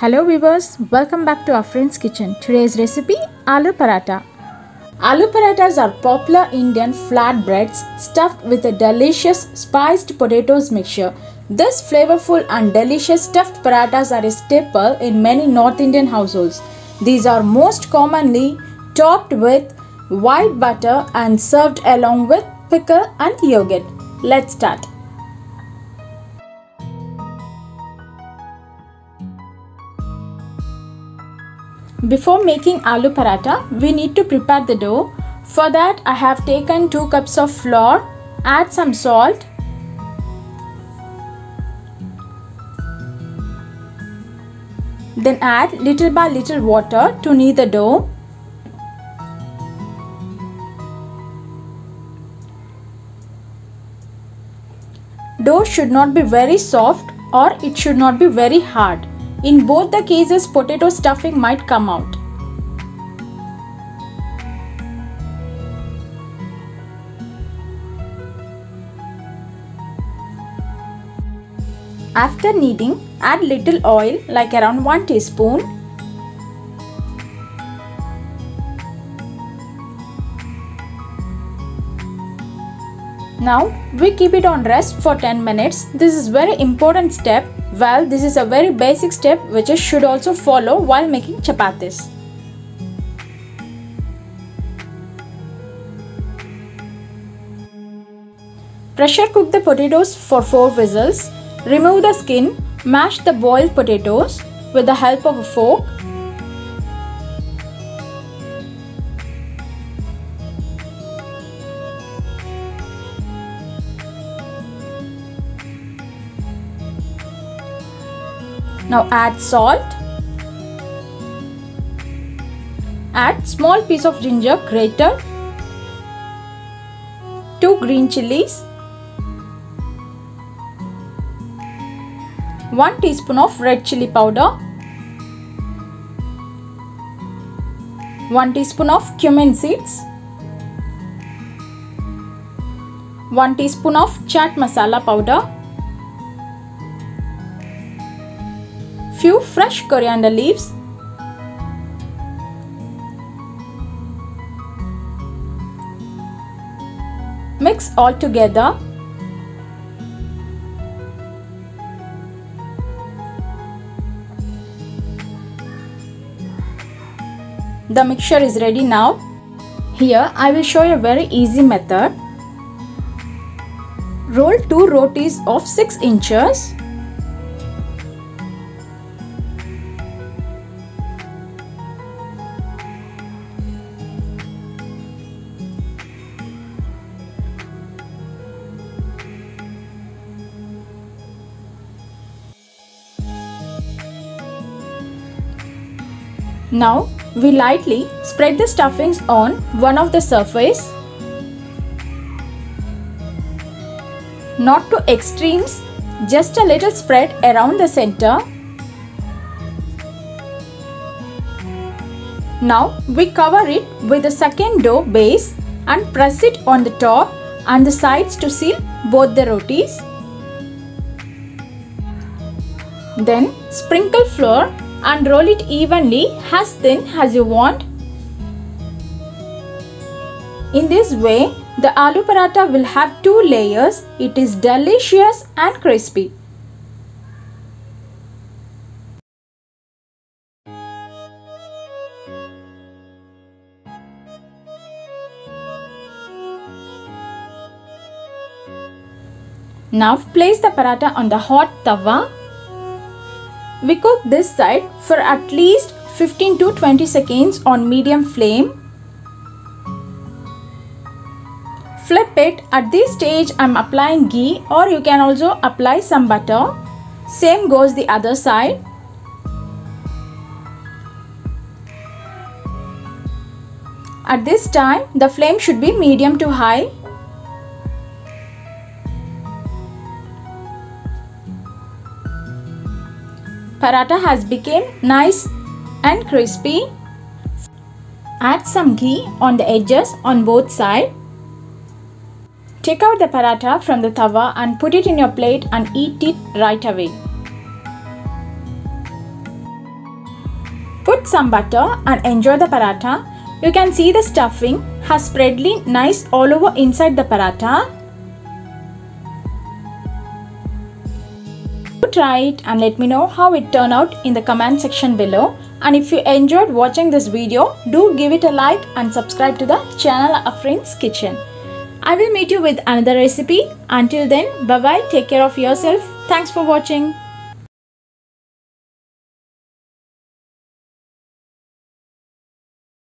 Hello viewers, welcome back to our friend's kitchen. Today's recipe, Aloo Paratha. Aloo Parathas are popular Indian flatbreads stuffed with a delicious spiced potatoes mixture. This flavorful and delicious stuffed parathas are a staple in many North Indian households. These are most commonly topped with white butter and served along with pickle and yogurt. Let's start. Before making aloo paratha, we need to prepare the dough. For that, I have taken 2 cups of flour, add some salt, then add little by little water to knead the dough. Dough should not be very soft or it should not be very hard. In both the cases, potato stuffing might come out. After kneading, add little oil like around 1 teaspoon. Now we keep it on rest for 10 minutes. This is very important step. Well, this is a very basic step which you should also follow while making chapatis. Pressure cook the potatoes for 4 whistles. Remove the skin. Mash the boiled potatoes with the help of a fork. Now add salt. Add small piece of ginger grated, 2 green chilies, 1 teaspoon of red chili powder, 1 teaspoon of cumin seeds, 1 teaspoon of chaat masala powder, few fresh coriander leaves, mix all together. The mixture is ready now. Here I will show you a very easy method. Roll 2 rotis of 6 inches. Now we lightly spread the stuffings on one of the surface. Not to extremes, just a little spread around the center. Now we cover it with the second dough base and press it on the top and the sides to seal both the rotis. Then sprinkle flour and roll it evenly as thin as you want. In this way, the aloo paratha will have 2 layers. It is delicious and crispy. Now place the paratha on the hot tawa. We cook this side for at least 15 to 20 seconds on medium flame. Flip it. At this stage I am applying ghee, or you can also apply some butter. Same goes the other side. At this time the flame should be medium to high. Paratha has become nice and crispy. Add some ghee on the edges on both sides. Take out the paratha from the tawa and put it in your plate and eat it right away. Put some butter and enjoy the paratha. You can see the stuffing has spread nice all over inside the paratha. Try it and let me know how it turned out in the comment section below. And if you enjoyed watching this video, do give it a like and subscribe to the channel Afreen's Kitchen. I will meet you with another recipe. Until then, bye bye, take care of yourself. Thanks for watching.